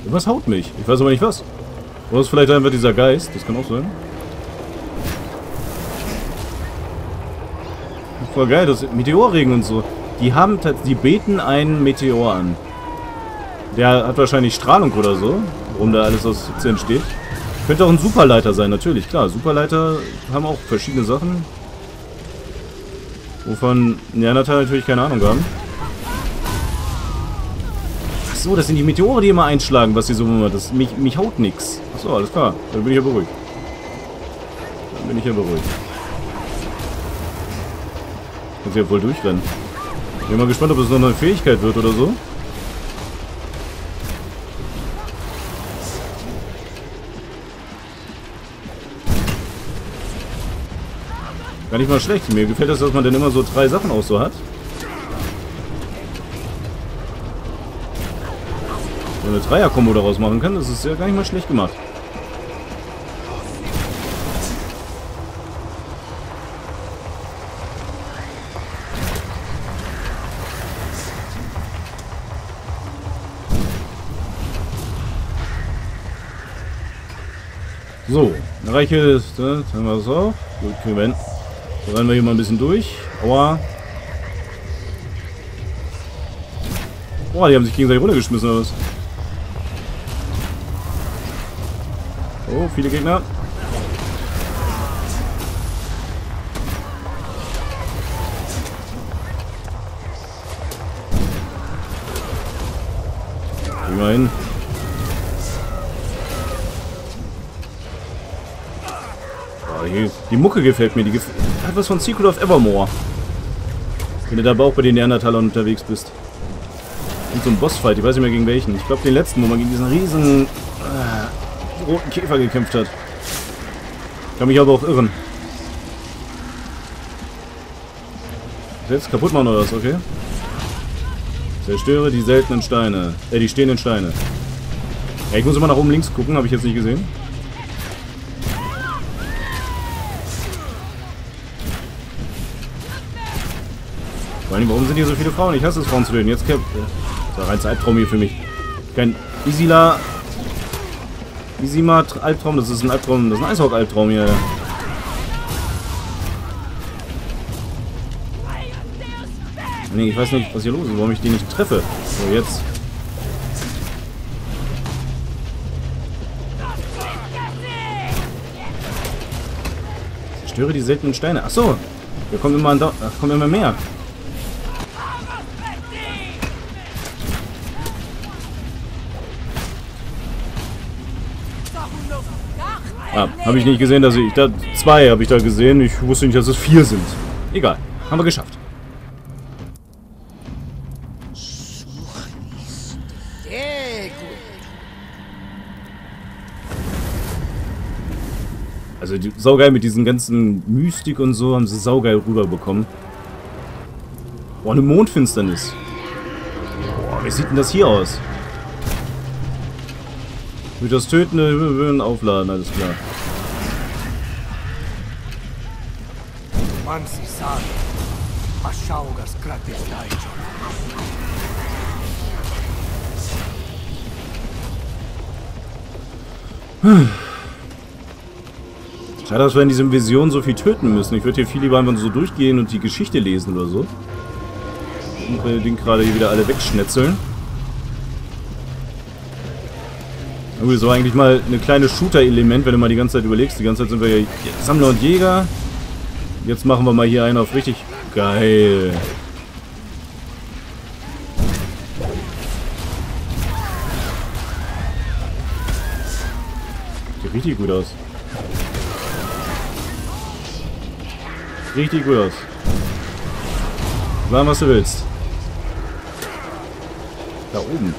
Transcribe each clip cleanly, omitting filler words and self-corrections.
Was haut mich? Ich weiß aber nicht was. Oder ist vielleicht einfach dieser Geist? Das kann auch sein. Voll geil, das Meteorregen und so. Die beten einen Meteor an. Der hat wahrscheinlich Strahlung oder so, warum da alles aus Hitze entsteht. Könnte auch ein Superleiter sein, natürlich, klar. Superleiter haben auch verschiedene Sachen. Wovon Neandertaler natürlich keine Ahnung haben. Achso, das sind die Meteore, die immer einschlagen, was sie so machen. Mich haut nix. Achso, alles klar. Dann bin ich ja beruhigt. Dann bin ich ja beruhigt. Muss ja voll durchrennen. Ich bin mal gespannt, ob es noch eine Fähigkeit wird oder so. Gar nicht mal schlecht. Mir gefällt das, dass man dann immer so 3 Sachen auch so hat. So eine Dreier-Kombo daraus machen kann, das ist ja gar nicht mal schlecht gemacht. So, Reiche ist, haben wir das auch. Gut, kriegen wir hin. So, rennen wir hier mal ein bisschen durch. Aua. Boah, die haben sich gegenseitig runtergeschmissen oder was? Oh, viele Gegner. Gehen wir hin. Die Mucke gefällt mir. Die hat was von Secret of Evermore. Wenn du da aber auch bei den Neandertalern unterwegs bist. Und so ein Bossfight. Ich weiß nicht mehr gegen welchen. Ich glaube den letzten, wo man gegen diesen riesen roten Käfer gekämpft hat. Kann mich aber auch irren. Jetzt kaputt machen oder was? Okay. Zerstöre die seltenen Steine. Die stehenden Steine. Ja, ich muss immer nach oben links gucken. Habe ich jetzt nicht gesehen. Warum sind hier so viele Frauen? Ich hasse es, Frauen zu töten. Jetzt kämpft. Das ist ein Albtraum hier für mich. Kein Isima Albtraum, das ist ein Albtraum, das ist ein Eishawk-Albtraum hier. Nee, ich weiß nicht, was hier los ist, warum ich die nicht treffe. So, jetzt. Zerstöre die seltenen Steine. Achso, hier kommt immer, kommt immer mehr. Ah, habe ich nicht gesehen, dass ich da 2 habe ich da gesehen. Ich wusste nicht, dass es 4 sind. Egal, haben wir geschafft. Also saugeil mit diesen ganzen Mystik und so haben sie saugeil rüberbekommen. Boah, eine Mondfinsternis. Boah, wie sieht denn das hier aus? Durch das Töten aufladen, alles klar. Schade, dass wir in diesem Vision so viel töten müssen. Ich würde hier viel lieber einfach so durchgehen und die Geschichte lesen oder so. Und wir den gerade hier wieder alle wegschnetzeln. So eigentlich mal eine kleine Shooter-Element, wenn du mal die ganze Zeit überlegst. Die ganze Zeit sind wir ja Sammler und Jäger. Jetzt machen wir mal hier einen auf richtig geil. Sieht richtig gut aus. Richtig gut aus. Sag, was du willst. Da oben.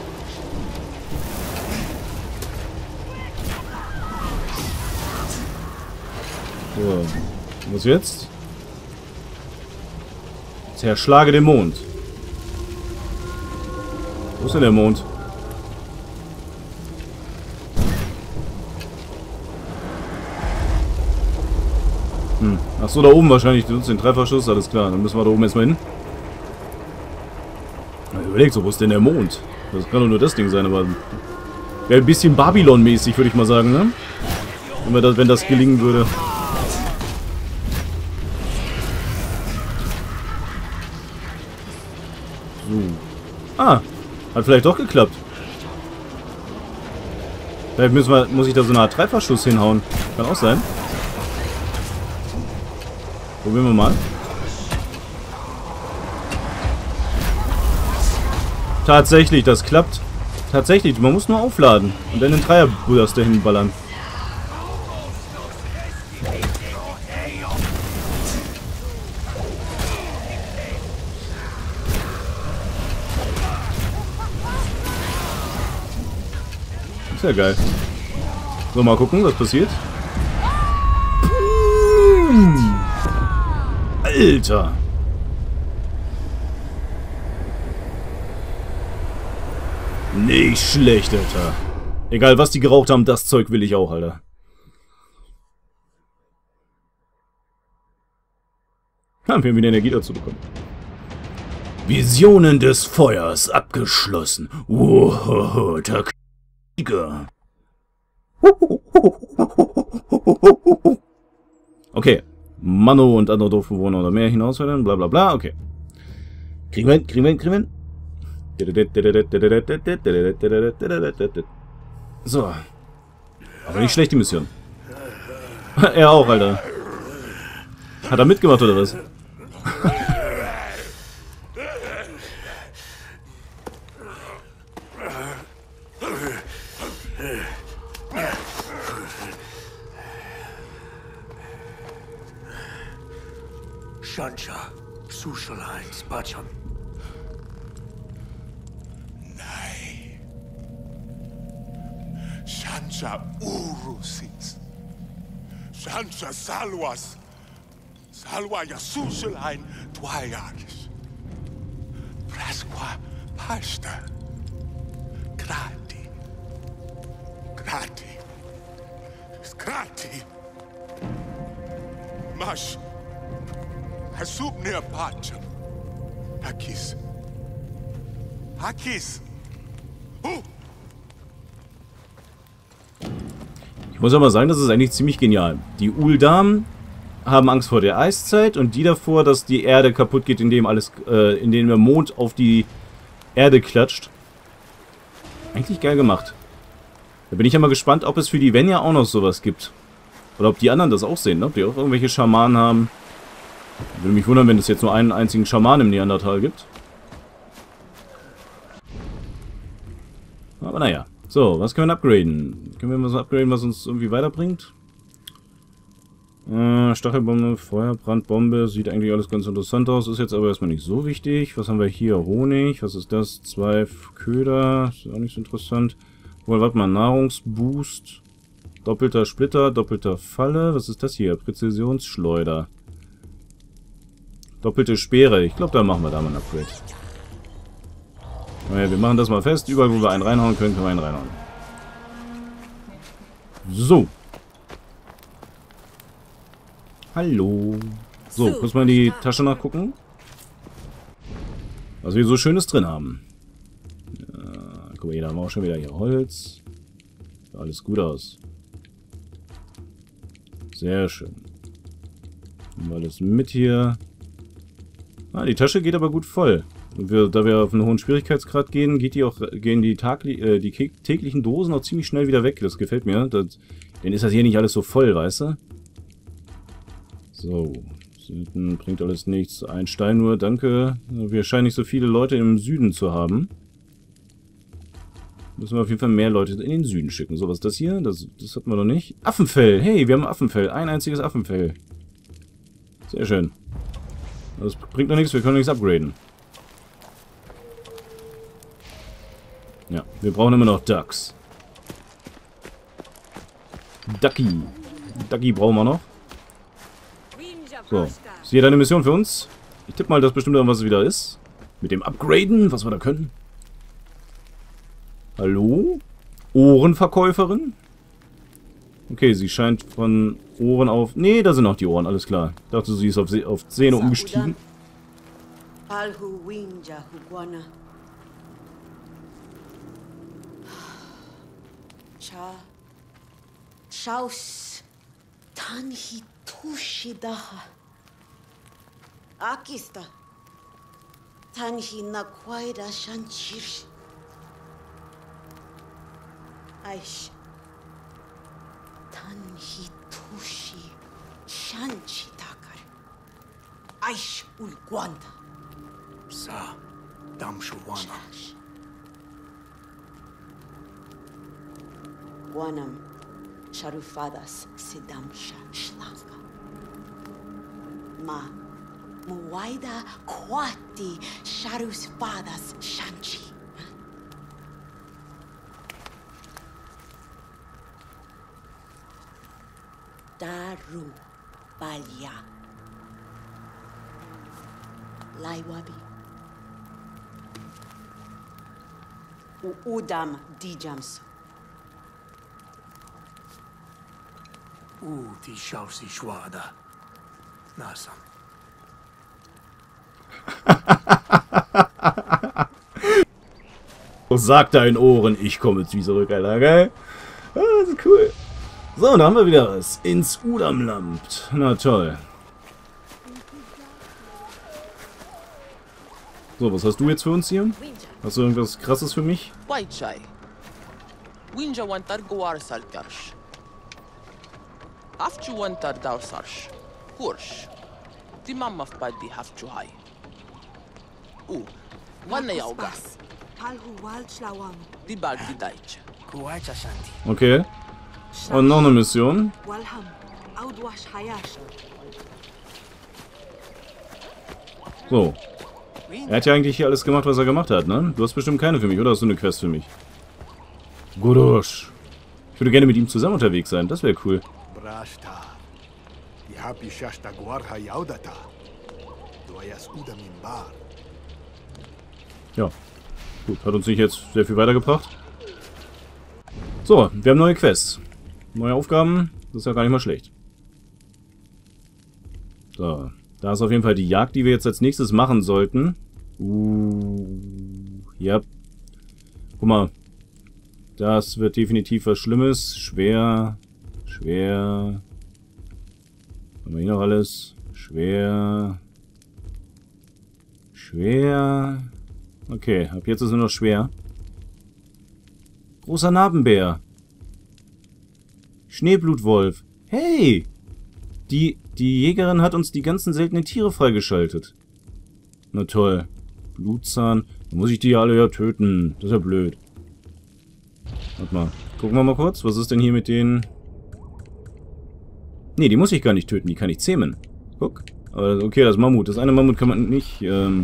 So. Was jetzt? Zerschlage den Mond. Wo ist denn der Mond? Achso, da oben wahrscheinlich. Du nutzt den Trefferschuss, alles klar. Dann müssen wir da oben erstmal hin. Überlegt so, wo ist denn der Mond? Das kann doch nur das Ding sein, aber Wäre ein bisschen Babylon-mäßig, würde ich mal sagen, ne? Wenn das gelingen würde. So. Ah, hat vielleicht doch geklappt. Vielleicht muss ich da so eine Art Dreifachschuss hinhauen. Kann auch sein. Probieren wir mal. Tatsächlich, das klappt. Tatsächlich, man muss nur aufladen. Und dann den Dreierburst dahin ballern. Ist ja geil. So, mal gucken, was passiert. Alter! Nicht schlecht, Alter. Egal, was die geraucht haben, das Zeug will ich auch, Alter. Haben wir wieder Energie dazu bekommen. Visionen des Feuers abgeschlossen. Wow, Taktiker. Okay. Mano und andere Dorfbewohner oder mehr hinausfallen, bla bla bla, okay. Kriegen wir hin, kriegen wir hin, kriegen wir hin. So. Aber nicht schlecht, die Mission. Er auch, Alter. Hat er mitgemacht, oder was? Shansha, Sushalain, Spacham. Nein. Shansha Urusis. Shansha Salwas. Salwa Yasushalain Twayakis. Prasqua Pasta. Grati. Grati. Grati. Mash. Hasub near Pacham. Hakis. Hakis. Ich muss aber sagen, das ist eigentlich ziemlich genial. Die Uldam haben Angst vor der Eiszeit und die davor, dass die Erde kaputt geht, indem der Mond auf die Erde klatscht. Eigentlich geil gemacht. Da bin ich ja mal gespannt, ob es für die Venya auch noch sowas gibt. Oder ob die anderen das auch sehen, ne? Ob die auch irgendwelche Schamanen haben. Würde mich wundern, wenn es jetzt nur einen einzigen Schaman im Neandertal gibt. Aber naja. So, was können wir upgraden? Können wir was upgraden, was uns irgendwie weiterbringt? Stachelbombe, Feuerbrandbombe. Sieht eigentlich alles ganz interessant aus. Ist jetzt aber erstmal nicht so wichtig. Was haben wir hier? Honig. Was ist das? 2 Köder. Ist auch nicht so interessant. Wohl, warte mal. Nahrungsboost. Doppelter Splitter. Doppelter Falle. Was ist das hier? Präzisionsschleuder. Doppelte Speere. Ich glaube, da machen wir da mal ein Upgrade. Naja, wir machen das mal fest. Überall, wo wir einen reinhauen können, können wir einen reinhauen. So. Hallo. So, muss mal in die Tasche nachgucken. Was wir so Schönes drin haben. Ja, guck mal, hier haben wir auch schon wieder hier Holz. Sieht alles gut aus. Sehr schön. Nehmen wir alles mit hier. Ah, die Tasche geht aber gut voll. Und da wir auf einen hohen Schwierigkeitsgrad gehen, gehen die täglichen Dosen auch ziemlich schnell wieder weg. Das gefällt mir. Dann ist das hier nicht alles so voll, weißt du? So. Süden bringt alles nichts. Ein Stein nur, danke. Wir scheinen nicht so viele Leute im Süden zu haben. Müssen wir auf jeden Fall mehr Leute in den Süden schicken. So, was ist das hier? Das hatten wir noch nicht. Affenfell. Hey, wir haben Affenfell. Ein einziges Affenfell. Sehr schön. Das bringt noch nichts, wir können nichts upgraden. Ja, wir brauchen immer noch Ducks. Ducky brauchen wir noch. So, ist hier deine Mission für uns? Ich tippe mal, dass bestimmt irgendwas wieder ist. Mit dem Upgraden, was wir da können. Hallo? Ohrenverkäuferin? Okay, sie scheint von Ohren auf... Nee, da sind auch die Ohren, alles klar. Ich dachte, sie ist auf Zähne umgestiegen. Cha. Chaus. Tanhi Tushidaha. Akista. Tanhi Nakwaida Shanchir. Aish. Tanhi Tushi Shanchi Takar. Aish Ulguanda. Sa Damshuwana. Guanam Sharufadas Sidamsha Shlanga. Ma Muwaida Kwati Sharusfadas Shanchi. Daru Balya. Laiwabi. Udam Dijams. Die Schausi Schwada. Nasam. Sag deinen Ohren, ich komme jetzt wieder zurück, Alter, geil? Ah, das ist cool. So, da haben wir wieder was. Ins Udamland. Na toll. So, was hast du jetzt für uns hier? Hast du irgendwas Krasses für mich? Waichai. Winja wantar guar salkarsh. Afchu wantar dausarsh. Kursh. Die Mama fbadi hafchu hai. Wanna yauga. Die bald die Deutsche. Kuwacha Shanti. Okay. Und noch eine Mission. So. Er hat ja eigentlich hier alles gemacht, was er gemacht hat, ne? Du hast bestimmt keine für mich, oder hast du eine Quest für mich? Gurush. Ich würde gerne mit ihm zusammen unterwegs sein, das wäre cool. Brashta. Yapi Shashta Guarha Yaudata. Duayas Udamimbar. Ja. Gut, hat uns nicht jetzt sehr viel weitergebracht. So, wir haben neue Quests. Neue Aufgaben, das ist ja gar nicht mal schlecht. So, da ist auf jeden Fall die Jagd, die wir jetzt als nächstes machen sollten. Ja. Guck mal. Das wird definitiv was Schlimmes. Schwer. Schwer. Haben wir hier noch alles? Schwer. Schwer. Okay, ab jetzt ist nur noch schwer. Großer Narbenbär. Schneeblutwolf. Hey! Die Jägerin hat uns die ganzen seltenen Tiere freigeschaltet. Na toll. Blutzahn. Dann muss ich die alle ja töten. Das ist ja blöd. Warte mal. Gucken wir mal kurz. Was ist denn hier mit den... Nee, die muss ich gar nicht töten. Die kann ich zähmen. Guck. Aber okay, das Mammut. Das eine Mammut kann man nicht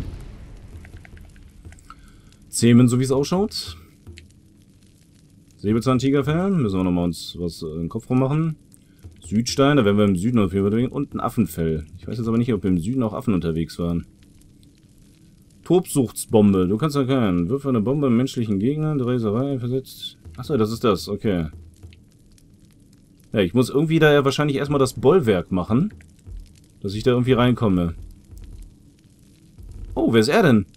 zähmen, so wie es ausschaut. Säbelzahntigerfell. Müssen wir nochmal uns was in den Kopf rummachen. Südstein, da werden wir im Süden auf jeden Fall. Und ein Affenfell. Ich weiß jetzt aber nicht, ob im Süden auch Affen unterwegs waren. Tobsuchtsbombe. Du kannst erkennen. Wirf eine Bombe im menschlichen Gegner. Die Räserei versetzt. Achso, das ist das. Okay. Ja, ich muss irgendwie da ja wahrscheinlich erstmal das Bollwerk machen. Dass ich da irgendwie reinkomme. Oh, wer ist er denn?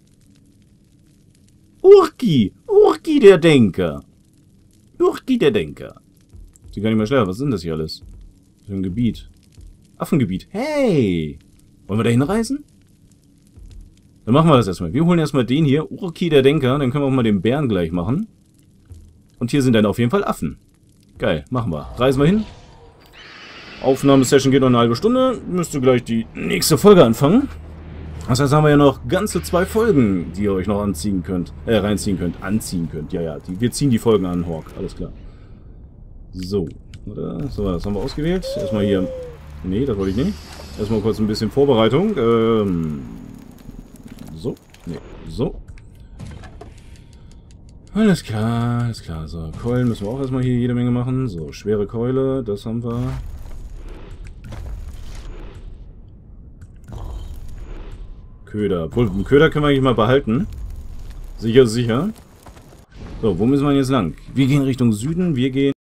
Urki! Urki der Denker! Urki der Denker! Sieht gar nicht mehr schlecht. Was sind das hier alles? Für ein Gebiet. Affengebiet. Hey! Wollen wir da hinreisen? Dann machen wir das erstmal. Wir holen erstmal den hier. Urki der Denker. Dann können wir auch mal den Bären gleich machen. Und hier sind dann auf jeden Fall Affen. Geil. Machen wir. Reisen wir hin. Aufnahmesession geht noch eine halbe Stunde. Müsste gleich die nächste Folge anfangen. Das heißt, haben wir ja noch ganze 2 Folgen, die ihr euch noch reinziehen könnt. Anziehen könnt. Ja, ja. Wir ziehen die Folgen an, Hawk. Alles klar. So. Oder? So, das haben wir ausgewählt. Erstmal hier. Nee, das wollte ich nicht. Erstmal kurz ein bisschen Vorbereitung. So. Nee. So. Alles klar, alles klar. So, Keulen müssen wir auch erstmal hier jede Menge machen. So, schwere Keule, das haben wir. Köder. Obwohl, einen Köder können wir eigentlich mal behalten. Sicher, sicher. So, wo müssen wir jetzt lang? Wir gehen Richtung Süden, wir gehen...